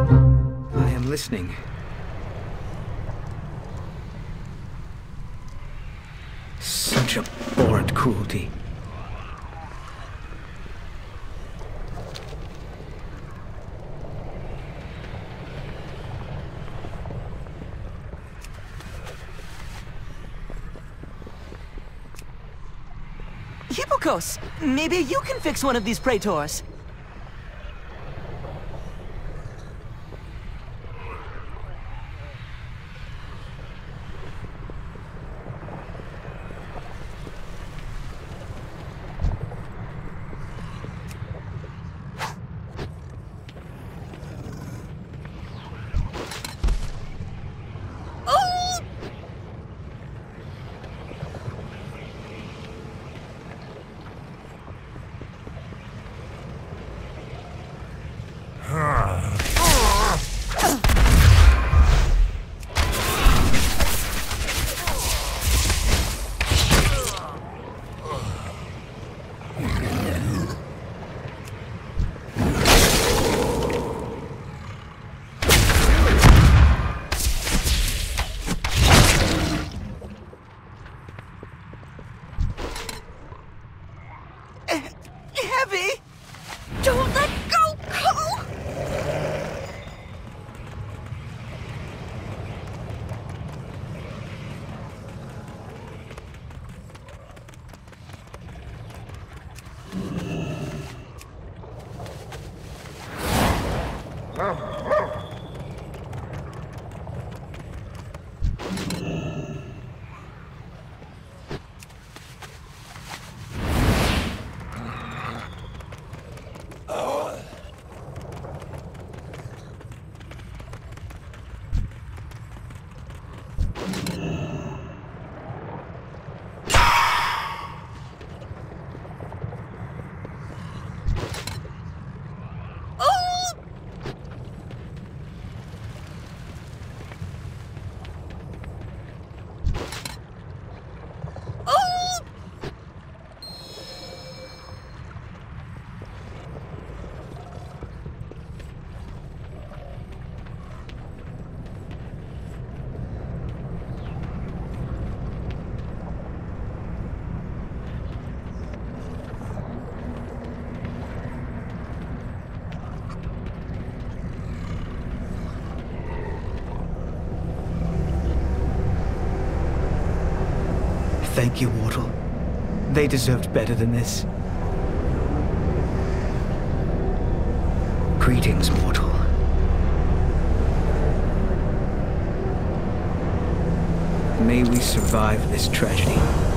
I am listening. Such abhorrent cruelty. Hippokos, maybe you can fix one of these praetors. Heavy! Don't let go, Cole! Thank you, Mortal. They deserved better than this. Greetings, Mortal. May we survive this tragedy.